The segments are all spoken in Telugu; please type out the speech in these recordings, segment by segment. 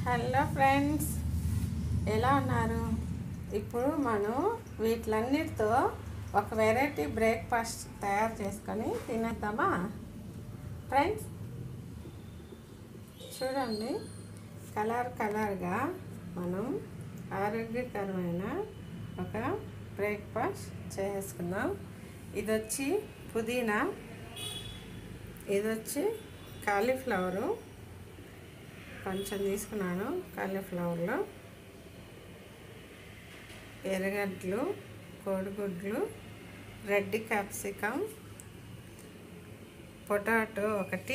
హలో ఫ్రెండ్స్, ఎలా ఉన్నారు? ఇప్పుడు మనం వీటిలన్నిటితో ఒక వెరైటీ బ్రేక్ఫాస్ట్ తయారు చేసుకొని తినేద్దామా ఫ్రెండ్స్? చూడండి, కలర్గా మనం ఆరోగ్యకరమైన ఒక బ్రేక్ఫాస్ట్ చేసుకుందాం. ఇది వచ్చి పుదీనా, ఇది వచ్చి కాలీఫ్లవరు కొంచెం తీసుకున్నాను. కాలీఫ్లవర్లో ఎర్రగడ్డలు, కోడిగుడ్లు, రెడ్ క్యాప్సికమ్, పొటాటో ఒకటి,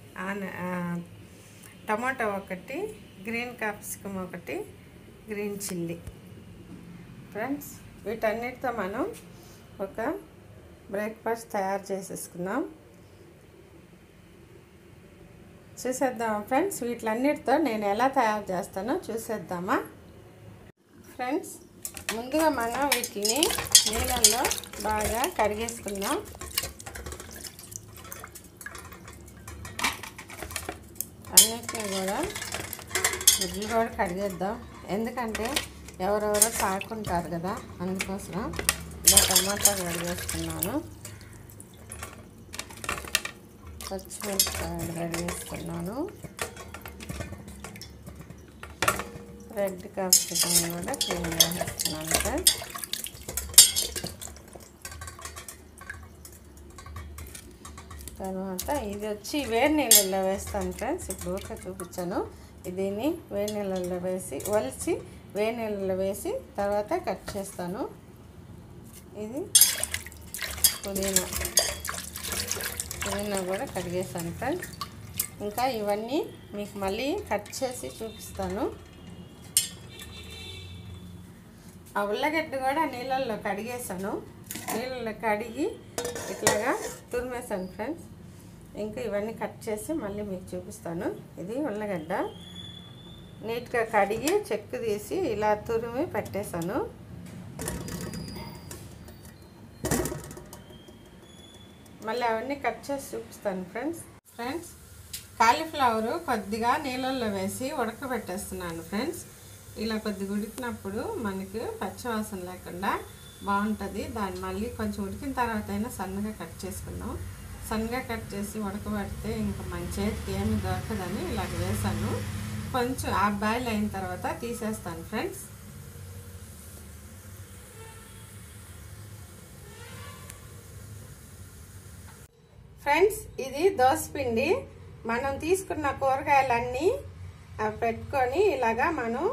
టమాటో ఒకటి, గ్రీన్ క్యాప్సికమ్ ఒకటి, గ్రీన్ చిల్లీ. ఫ్రెండ్స్, వీటన్నిటితో మనం ఒక బ్రేక్ఫాస్ట్ తయారు చేసేసుకుందాం. చూసేద్దామా ఫ్రెండ్స్? వీటిలన్నిటితో నేను ఎలా తయారు చేస్తానో చూసేద్దామా ఫ్రెండ్స్? ముందుగా మనం వీటిని నీళ్ళల్లో బాగా కడిగేసుకుందాం. అన్నిటిని కూడా గుడ్లు కూడా కడిగేద్దాం, ఎందుకంటే ఎవరెవరో తాకుంటారు కదా, అందుకోసం ఇలా టమాటా కడిగేసుకున్నాను. పచ్చిమిరపకాయలు కడిగేస్తున్నాను. రెడ్ క్యాప్సికమ్ కూడా క్లీన్ చేస్తున్నాను ఫ్రెండ్స్. తర్వాత ఇది వచ్చి వేడి నీళ్ళల్లో వేస్తాను ఫ్రెండ్స్. ఇప్పుడు ఊరికే చూపించాను. దీన్ని వేడి నీళ్ళల్లో వేసి ఒలిచి వేడి నీళ్ళల్లో వేసి తర్వాత కట్ చేస్తాను. ఇది పుదీనా కూడా కడిగేసాను ఫ్రెండ్స్. ఇంకా ఇవన్నీ మీకు మళ్ళీ కట్ చేసి చూపిస్తాను. ఆ ఉల్లగడ్డ కూడా నీళ్ళల్లో కడిగేసాను. నీళ్ళల్లో కడిగి ఇట్లాగా తురిమేసాను ఫ్రెండ్స్. ఇంకా ఇవన్నీ కట్ చేసి మళ్ళీ మీకు చూపిస్తాను. ఇది ఉల్లగడ్డ నీట్గా కడిగి చెక్కు తీసి ఇలా తురిమి పెట్టేశాను. మళ్ళీ అవన్నీ కట్ చేసి చూపిస్తాను ఫ్రెండ్స్. కాలీఫ్లవరు కొద్దిగా నీళ్ళల్లో వేసి ఉడకబెట్టేస్తున్నాను ఫ్రెండ్స్. ఇలా కొద్దిగా ఉడికినప్పుడు మనకు పచ్చివాసన లేకుండా బాగుంటుంది. దాన్ని మళ్ళీ కొంచెం ఉడికిన తర్వాత అయినా సన్నగా కట్ చేసుకుందాం. సన్నగా కట్ చేసి ఉడకబెడితే ఇంకా మన చేతికి ఏమి దొరకదని ఇలాగ వేసాను. కొంచెం హాఫ్ బాయిల్ అయిన తర్వాత తీసేస్తాను ఫ్రెండ్స్. ఫ్రెండ్స్, ఇది దోసపిండి. మనం తీసుకున్న కూరగాయలన్నీ పెట్టుకొని ఇలాగా మనం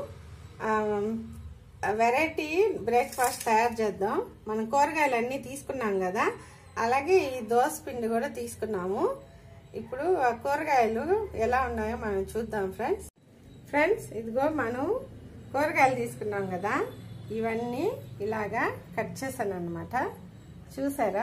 వెరైటీ బ్రేక్ఫాస్ట్ తయారు చేద్దాం. మనం కూరగాయలన్నీ తీసుకున్నాం కదా, అలాగే ఈ దోసపిండి కూడా తీసుకున్నాము. ఇప్పుడు ఆ కూరగాయలు ఎలా ఉన్నాయో మనం చూద్దాం ఫ్రెండ్స్. ఇదిగో మనం కూరగాయలు తీసుకున్నాం కదా, ఇవన్నీ ఇలాగా కట్ చేశాను అన్నమాట. చూసారా?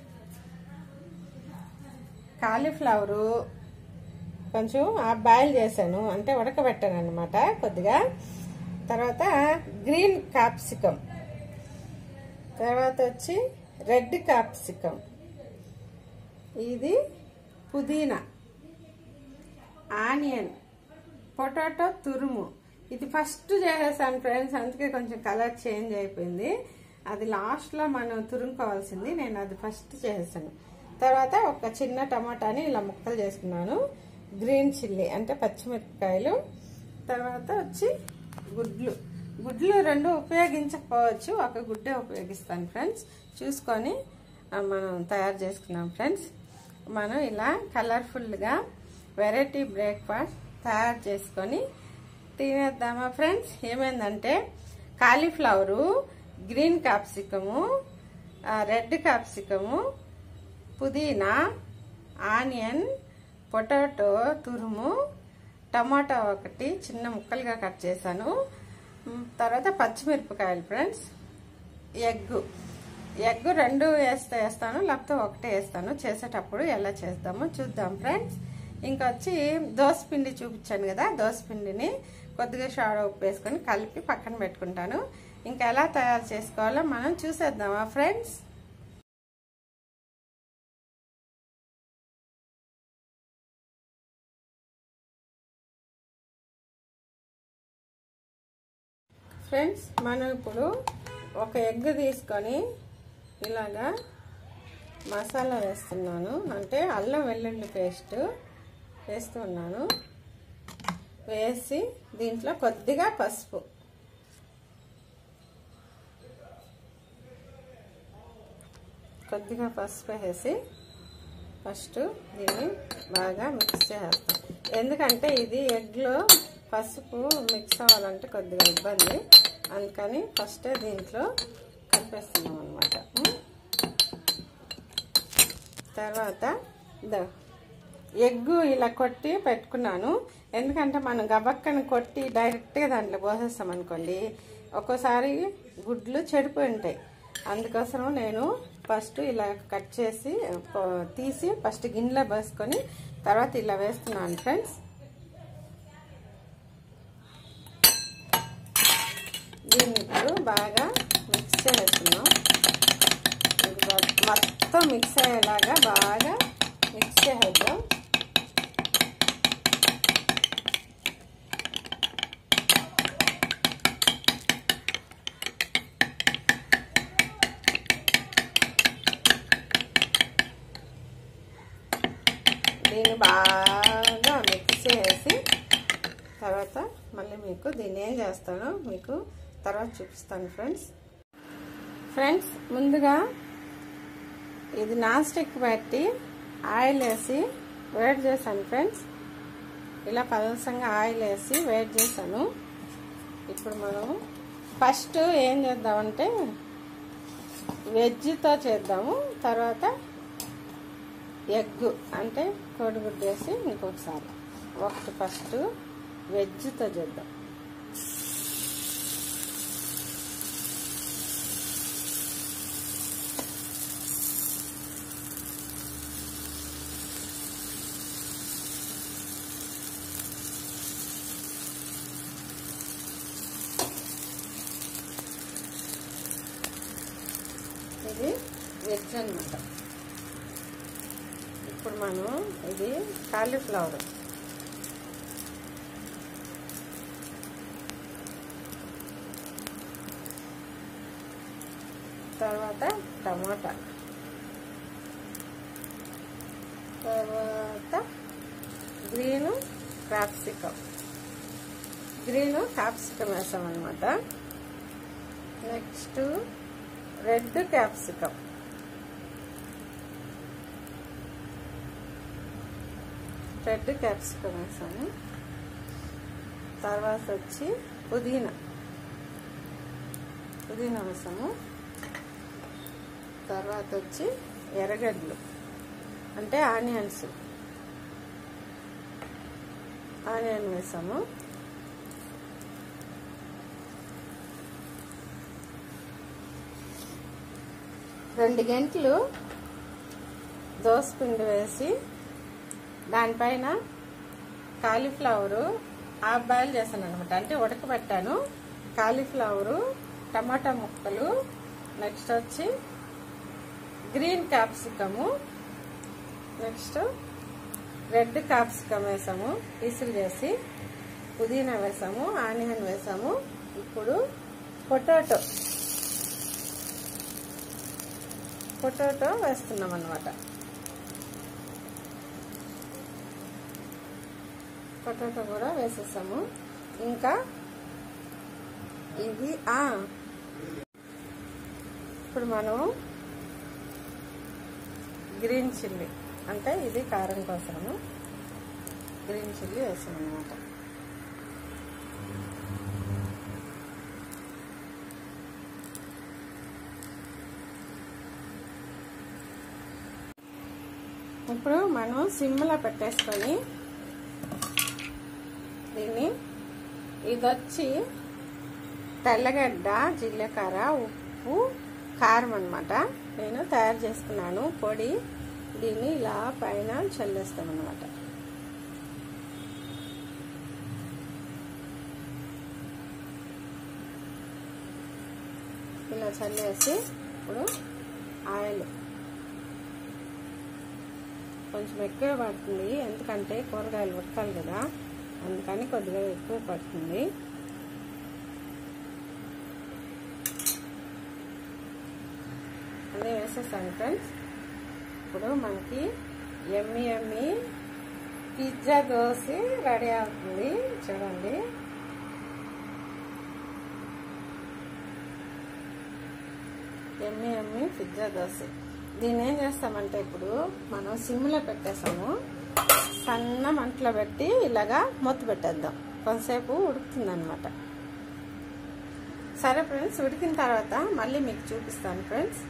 కాలీఫ్లవరు కొంచెం బాయిల్ చేశాను, అంటే ఉడకబెట్టాను అన్నమాట కొద్దిగా. తర్వాత గ్రీన్ క్యాప్సికమ్, తర్వాత వచ్చి రెడ్ క్యాప్సికమ్, ఇది పుదీనా, ఆనియన్, పొటాటో తురుము. ఇది ఫస్ట్ చేసేసాను ఫ్రెండ్స్, అందుకే కొంచెం కలర్ చేంజ్ అయిపోయింది. అది లాస్ట్లో మనం తురుముకోవాల్సింది, నేను అది ఫస్ట్ చేసేసాను. తర్వాత ఒక చిన్న టమాటాని ఇలా ముక్కలు చేసుకున్నాను. గ్రీన్ చిల్లీ అంటే పచ్చిమిరపకాయలు. తర్వాత వచ్చి గుడ్లు రెండు ఉపయోగించకపోవచ్చు, ఒక గుడ్డే ఉపయోగిస్తాను ఫ్రెండ్స్. చూసుకొని మనం తయారు చేసుకున్నాం ఫ్రెండ్స్. మనం ఇలా కలర్ఫుల్గా వెరైటీ బ్రేక్ఫాస్ట్ తయారు చేసుకొని తినేద్దామా ఫ్రెండ్స్? ఏమైందంటే cauliflower, green capsicum, red capsicum, పుదీనా, ఆనియన్, పొటాటో తురుము, టమాటా ఒకటి చిన్న ముక్కలుగా కట్ చేశాను. తర్వాత పచ్చిమిరపకాయలు ఫ్రెండ్స్, ఎగ్ రెండు వేస్తాను, లేకపోతే ఒకటే వేస్తాను. చేసేటప్పుడు ఎలా చేద్దామో చూద్దాం ఫ్రెండ్స్. ఇంకా వచ్చి దోసపిండి చూపించాను కదా, దోసపిండిని కొద్దిగా షాడో ఉప్పు వేసుకొని కలిపి పక్కన పెట్టుకుంటాను. ఇంకా ఎలా తయారు చేసుకోవాలో మనం చూసేద్దామా ఫ్రెండ్స్? ఫ్రెండ్స్, మనం ఇప్పుడు ఒక ఎగ్ తీసుకొని ఇలాగా మసాలా వేస్తున్నాను. అంటే అల్లం వెల్లుల్లి పేస్ట్ వేస్తున్నాను. వేసి దీంట్లో కొద్దిగా పసుపు, వేసి ఫస్ట్ దీన్ని బాగా మిక్స్ చేస్తాం. ఎందుకంటే ఇది ఎగ్లో పసుపు మిక్స్ అవ్వాలంటే కొద్దిగా ఇబ్బంది, అందుకని ఫస్ట్ దీంట్లో కలిపేస్తున్నాం అన్నమాట. తర్వాత ఎగ్గు ఇలా కొట్టి పెట్టుకున్నాను. ఎందుకంటే మనం గబక్కని కొట్టి డైరెక్ట్గా దాంట్లో పోసేస్తాం అనుకోండి, ఒక్కోసారి గుడ్లు చెడిపోయి ఉంటాయి. అందుకోసం నేను ఫస్ట్ ఇలా కట్ చేసి తీసి ఫస్ట్ గిన్నెలో పోసుకొని తర్వాత ఇలా వేస్తున్నాను ఫ్రెండ్స్. దీన్ని ఇప్పుడు బాగా మిక్స్ చేస్తున్నాం. మొత్తం మిక్స్ అయ్యేలాగా బాగా మిక్స్ చేద్దాం. దీన్ని బాగా మిక్స్ చేసి తర్వాత మళ్ళీ మీకు దీన్ని ఏం చేస్తానో మీకు తర్వాత చూపిస్తాను ఫ్రెండ్స్. ముందుగా ఇది నాన్ స్టిక్ పెట్టి ఆయిల్ వేసి వేడి చేశాను ఫ్రెండ్స్. ఇలా పలసంగా ఆయిల్ వేసి వేడి చేశాను. ఇప్పుడు మనం ఫస్ట్ ఏం చేద్దామంటే వెజ్తో చేద్దాము, తర్వాత ఎగ్ అంటే కోడిగుడ్డు వేసి ఇంకొకసారి ఫస్ట్ వెజ్తో చేద్దాం. ఇది వెజ్ అన్నమాట. ఇప్పుడు మనం ఇది కాలీఫ్లవర్, తర్వాత టమాటా, తర్వాత గ్రీన్ క్యాప్సికమ్ వేసాం అన్నమాట. నెక్స్ట్ రెడ్ క్యాప్సికమ్, వేసాము. తర్వాత వచ్చి పుదీనా వేసాము. తర్వాత వచ్చి ఎర్రగడ్డలు అంటే ఆనియన్ వేసాము. రెండు గంటలు దోసపిండి వేసి దానిపైన కాలీఫ్లవరు హాఫ్ బాయిల్ చేశాను అనమాట. అంటే ఉడకబెట్టాను. కాలీఫ్లవరు, టమాటా ముక్కలు, నెక్స్ట్ వచ్చి green capsicum, next red capsicum వేసాము పీసులు చేసి, పుదీనా వేసాము, ఆనియన్ వేసాము. ఇప్పుడు పొటాటో వేస్తున్నాం అన్నమాట. పొటాటో కూడా వేసేసాము. ఇంకా ఇది ఇప్పుడు మనం గ్రీన్ చిల్లీ అంటే ఇది కారం కోసము గ్రీన్ చిల్లీ వేసాం అన్నమాట. ఇప్పుడు మనం సిమ్లో పెట్టేసుకొని దీన్ని, ఇది వచ్చి తెల్లగడ్డ, జీలకర్ర, ఉప్పు, కారం అన్నమాట. నేను తయారు చేసుకున్నాను పొడి. దీన్ని ఇలా పైన చల్లేస్తాం అన్నమాట. ఇలా చల్లేసి ఇప్పుడు ఆయిల్ కొంచెం ఎక్కువ పడుతుంది, ఎందుకంటే కూరగాయలు ఉడకాలి కదా, అందుకని కొద్దిగా ఎక్కువ పడుతుంది. అన్నీ వేసేసాను ఫ్రెండ్స్. ఇప్పుడు మనకి yummy yummy pizza dosa ready అవుతుంది. చూడండి, యమ్మీ యమ్మీ పిజ్జా దోశ. దీన్ని ఏం చేస్తామంటే ఇప్పుడు మనం సిమ్లో పెట్టేసాము, సన్న మంటలో పెట్టి ఇలాగా మూత పెట్టేద్దాం. కొంతసేపు ఉడుకుతుందన్నమాట. సరే ఫ్రెండ్స్, ఉడికిన తర్వాత మళ్ళీ మీకు చూపిస్తాను ఫ్రెండ్స్.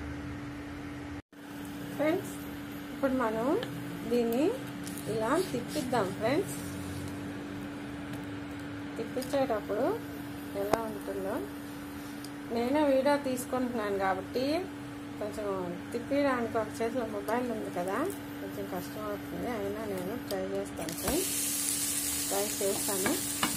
ఇప్పుడు మనం దీన్ని ఇలా తిప్పిద్దాం ఫ్రెండ్స్. తిప్పించేటప్పుడు ఎలా ఉంటుందో, నేను వీడియో తీసుకుంటున్నాను కాబట్టి కొంచెం తిప్పడానికి ఒక చేతిలో మొబైల్ ఉంది కదా, కొంచెం కష్టం అవుతుంది. అయినా నేను ట్రై చేస్తాను ఫ్రెండ్స్, ట్రై చేస్తాను.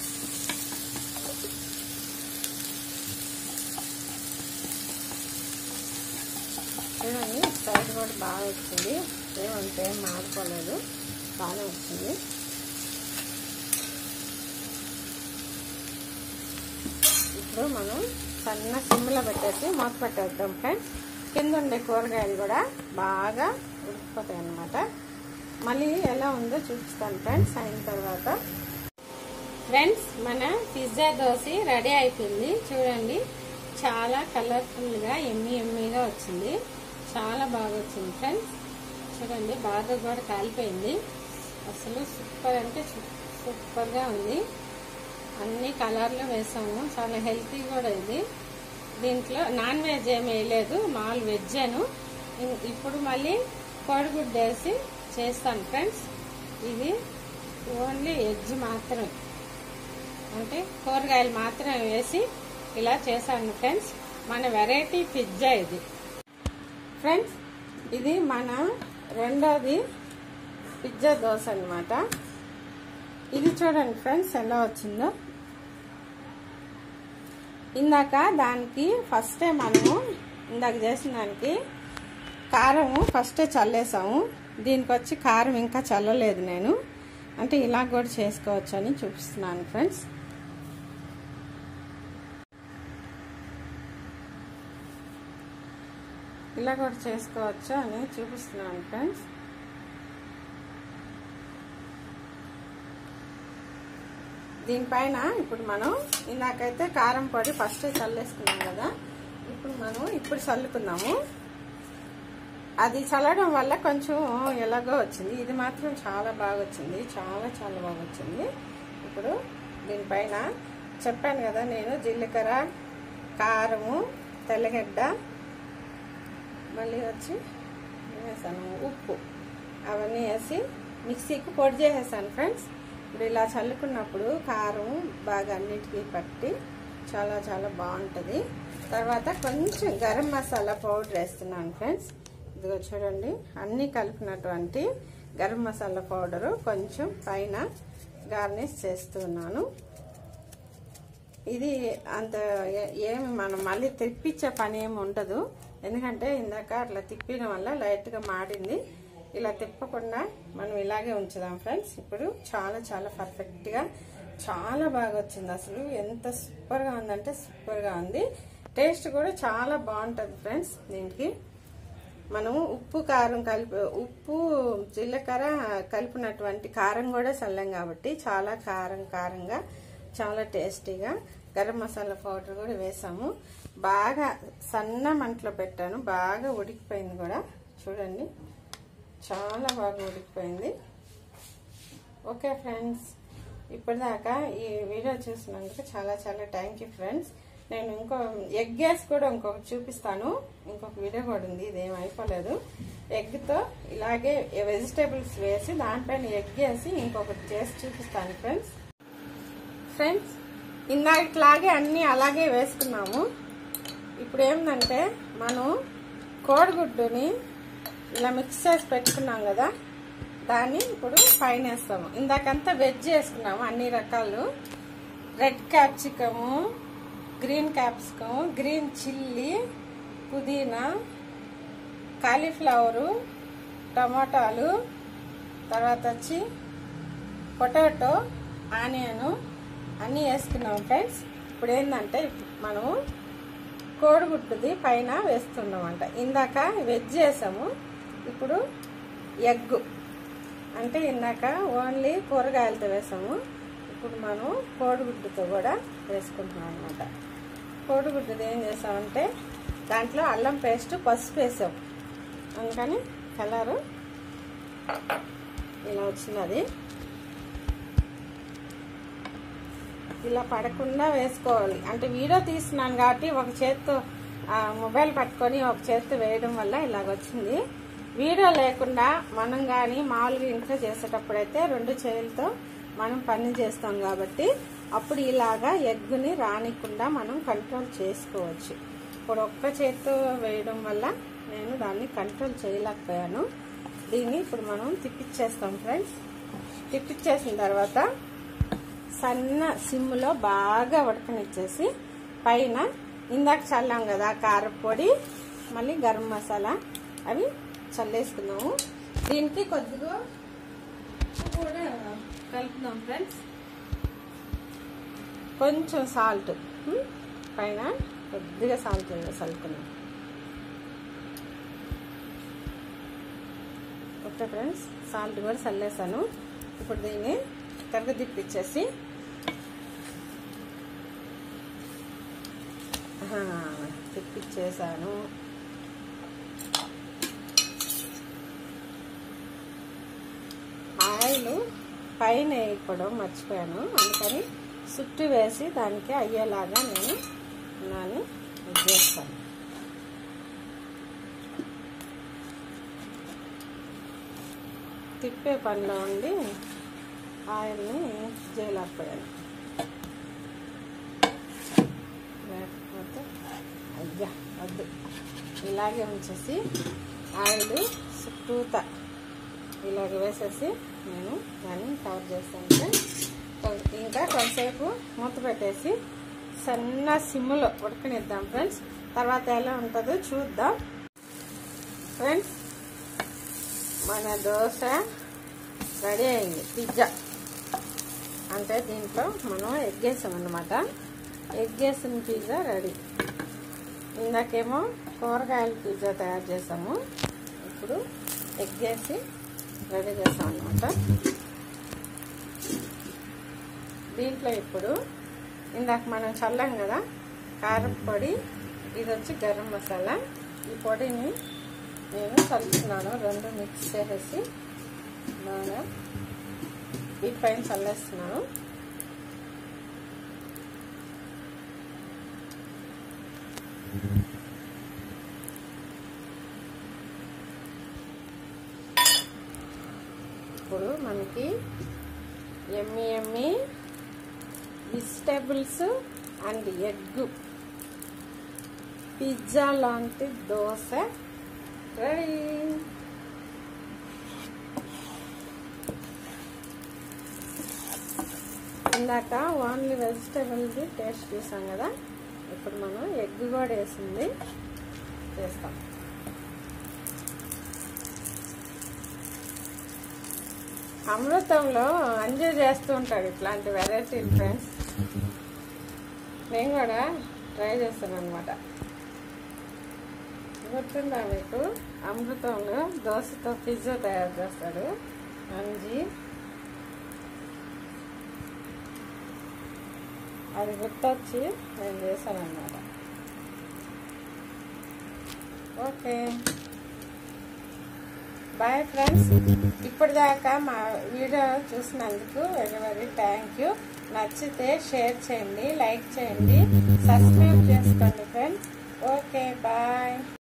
చూడండి, సైడ్ కూడా బాగా వచ్చింది, ఏమంటే మాడిపోలేదు, బాగానే వచ్చింది. ఇప్పుడు మనం సన్న సిమ్లో పెట్టేసి మూత పెట్టేద్దాం ఫ్రెండ్స్. కింద ఉండే కూరగాయలు కూడా బాగా ఉడికిపోతాయి అన్నమాట. మళ్ళీ ఎలా ఉందో చూపిస్తాను ఫ్రెండ్స్ అయిన తర్వాత. ఫ్రెండ్స్, మన పిజ్జా దోశ రెడీ అయిపోయింది. చూడండి, చాలా కలర్ఫుల్గా ఎమ్మీగా వచ్చింది, చాలా బాగా వచ్చింది ఫ్రెండ్స్. చూడండి, బాగా కూడా కాలిపోయింది. అసలు సూపర్ అంటే సూపర్గా ఉంది. అన్ని కలర్లు వేసాము, చాలా హెల్తీ కూడా ఇది. దీంట్లో నాన్ వెజ్ ఏమి వేయలేదు, మామూలు వెజ్జేను. ఇప్పుడు మళ్ళీ కోడిగుడ్డు వేసి చేస్తాను ఫ్రెండ్స్. ఇది ఓన్లీ వెజ్ మాత్రమే, అంటే కూరగాయలు మాత్రమే వేసి ఇలా చేశాను ఫ్రెండ్స్. మన వెరైటీ పిజ్జా ఇది ఫ్రెండ్స్. ఇది మన రెండోది పిజ్జా దోశ అన్నమాట. ఇది చూడండి ఫ్రెండ్స్ ఎలా వచ్చిందో. ఇందాక దానికి ఫస్టే మనము ఇందాక చేసిన దానికి కారము ఫస్టే చల్లేసాము. దీనికి వచ్చి కారం ఇంకా చల్లలేదు నేను, అంటే ఇలా కూడా చేసుకోవచ్చు అని చూపిస్తున్నాను ఫ్రెండ్స్. ఇలా కూడా చేసుకోవచ్చు అని చూపిస్తున్నాను ఫ్రెండ్స్. దీనిపైన ఇప్పుడు మనం ఇందాకైతే కారం పొడి ఫస్ట్ చల్లేసుకున్నాం కదా, ఇప్పుడు చల్లుకున్నాము. అది చల్లడం వల్ల కొంచెం ఎలాగో వచ్చింది. ఇది మాత్రం చాలా బాగా వచ్చింది, చాలా చాలా బాగా వచ్చింది. ఇప్పుడు దీనిపైన చెప్పాను కదా నేను, జీలకర్ర, కారము, తెల్లగడ్డ, మళ్ళీ వచ్చి వేసాను ఉప్పు, అవన్నీ వేసి మిక్సీకి పొడి చేసేసాను ఫ్రెండ్స్. ఇప్పుడు ఇలా చల్లుకున్నప్పుడు కారం బాగా అన్నిటికీ పట్టి చాలా చాలా బాగుంటుంది. తర్వాత కొంచెం గరం మసాలా పౌడర్ వేస్తున్నాను ఫ్రెండ్స్. ఇదిగో చూడండి, అన్నీ కలిపినటువంటి గరం మసాలా పౌడరు కొంచెం పైన గార్నిష్ చేస్తున్నాను. ఇది అంత ఏమి మనం మళ్ళీ తిప్పించే పని ఏమి ఉండదు, ఎందుకంటే ఇందాక అట్లా తిప్పడం వల్ల లైట్గా మాడింది. ఇలా తిప్పకుండా మనం ఇలాగే ఉంచుదాం ఫ్రెండ్స్. ఇప్పుడు చాలా చాలా పర్ఫెక్ట్గా చాలా బాగా వచ్చింది. అసలు ఎంత సూపర్గా ఉందంటే సూపర్గా ఉంది. టేస్ట్ కూడా చాలా బాగుంటుంది ఫ్రెండ్స్. దీనికి మనము ఉప్పు కారం ఉప్పు జీలకర్ర కలిపినటువంటి కారం కూడా చల్లాం కాబట్టి చాలా కారంగా చాలా టేస్టీగా. గరం మసాలా పౌడర్ కూడా వేసాము. బాగా సన్న మంటలో పెట్టాను, బాగా ఉడికిపోయింది కూడా. చూడండి, చాలా బాగా ఉడికిపోయింది. ఓకే ఫ్రెండ్స్, ఇప్పటిదాకా ఈ వీడియో చూసినందుకు చాలా చాలా థ్యాంక్ యూ ఫ్రెండ్స్. నేను ఇంకో ఎగ్ వేసి కూడా ఇంకొకటి చూపిస్తాను. ఇంకొక వీడియో కూడా ఉంది, ఇదేం అయిపోలేదు. ఎగ్తో ఇలాగే వెజిటేబుల్స్ వేసి దాంట్పైన ఎగ్ వేసి ఇంకొకటి చేసి చూపిస్తాను ఫ్రెండ్స్. ఇందాకలాగే అన్నీ అలాగే వేసుకున్నాము. ఇప్పుడు ఏంటంటే మనం కోడిగుడ్డుని ఇలా మిక్స్ చేసి పెట్టుకున్నాం కదా, దాన్ని ఇప్పుడు పైన వేస్తాము. ఇందాకంతా వెజ్ వేసుకున్నాము అన్ని రకాలు, red capsicum, green capsicum, green chilli, పుదీనా, కాలీఫ్లవరు, టమాటాలు, తర్వాత వచ్చి పొటాటో, ఆనియన్ అన్నీ వేసుకున్నాం ఫ్రెండ్స్. ఇప్పుడు ఏంటంటే మనము కోడిగుడ్డుది పైన వేస్తున్నామంట. ఇందాక వెజ్ చేసాము, ఇప్పుడు ఎగ్ అంటే ఇందాక ఓన్లీ కూరగాయలతో వేసాము, ఇప్పుడు మనం కోడిగుడ్డుతో కూడా వేసుకుంటున్నాం అనమాట. కోడిగుడ్డుది ఏం చేసామంటే దాంట్లో అల్లం పేస్ట్, పసుపు వేసాం, అందుకని కలరు ఇలా వచ్చినది. ఇలా పడకుండా వేసుకోవాలి. అంటే వీడియో తీస్తున్నాను కాబట్టి ఒక చేత్తో మొబైల్ పట్టుకొని ఒక చేత్తో వేయడం వల్ల ఇలాగ వచ్చింది. వీడియో లేకుండా మనం కానీ మామూలుగా ఇంట్లో చేసేటప్పుడైతే 2 చేతులతో మనం పని చేస్తాం కాబట్టి అప్పుడు ఇలాగా ఎగ్గుని రానికుండా మనం కంట్రోల్ చేసుకోవచ్చు. ఇప్పుడు ఒక్క చేత్తో వేయడం వల్ల నేను దాన్ని కంట్రోల్ చేయలేకపోయాను. దీన్ని ఇప్పుడు మనం తిప్పిచ్చేస్తాం ఫ్రెండ్స్. తిప్పిచ్చేసిన తర్వాత సన్న సిమ్లో బాగా ఉడకనిచ్చేసి పైన ఇందాక చల్లాం కదా కారపొడి, మళ్ళీ గరం మసాలా అవి చల్లేసుకున్నాము. దీనికి కొద్దిగా కూడా కలుపుదాం ఫ్రెండ్స్. కొంచెం సాల్ట్ పైన కొద్దిగా సాల్ట్ చల్లుకున్నాం. ఓకే ఫ్రెండ్స్, సాల్ట్ కూడా చల్లేసాను. ఇప్పుడు దీన్ని తిప్పిచ్చేసి తిప్పిచ్చేసాను. ఆయిల్ పైన వేయడం మర్చిపోయాను, అందుకని చుట్టూ వేసి దానికి అయ్యేలాగా నేను ఇది చేస్తాను. తిప్పే పనిలో ఉండి ఆయిల్ని చేయలేకపోయాను. లేకపోతే అయ్యా వద్దు, ఇలాగే ఉంచేసి ఆయిల్ చుట్టూతా ఇలాగ వేసేసి నేను దాన్ని కవర్ చేస్తాను. ఇంకా కొంతసేపు మూత పెట్టేసి సన్న సిమ్లో ఉడకనిద్దాం ఫ్రెండ్స్. తర్వాత ఎలా ఉంటుందో చూద్దాం ఫ్రెండ్స్. మన దోశ రెడీ అయింది. పిజ్జా అంటే దీంట్లో మనం ఎగ్ వేసామన్నమాట. ఎగ్ వేసిన పిజ్జా రెడీ. ఇందాకేమో కూరగాయల పిజ్జా తయారు చేసాము, ఇప్పుడు ఎగ్ వేసి రెడీ చేసాం అన్నమాట. దీంట్లో ఇప్పుడు ఇందాక మనం చల్లాం కదా కారం పొడి, ఇది వచ్చి గరం మసాలా. ఈ పొడిని నేను చల్లుతున్నాను, 2 మిక్స్ చేసేసి బాగా వీటిపైన చల్లేస్తున్నాను. ఇప్పుడు మనకి yummy vegetables and egg pizza లాంటి దోశ రెడీ. ఇందాక ఓన్లీ వెజిటేబుల్ది టేస్ట్ చూసాం కదా, ఇప్పుడు మనం ఎగ్ కూడా వేసింది చేస్తాం. అమృతంలో అంజు చేస్తూ ఉంటాడు ఇట్లాంటి వెరైటీలు ఫ్రెండ్స్. నేను కూడా ట్రై చేస్తాను అనమాట. గుర్తుందా మీకు? అమృతంలో దోశతో పిజ్జా తయారు చేస్తాడు అంజీ. అది గుర్తొచ్చి నేను చేశాను అన్నమాట. Okay bye friends. ఇప్పటిదాకా మా వీడియో చూసినందుకు వెరీ వెరీ థ్యాంక్ యూ. నచ్చితే షేర్ చేయండి, లైక్ చేయండి, సబ్స్క్రైబ్ చేసుకోండి ఫ్రెండ్స్. Okay bye.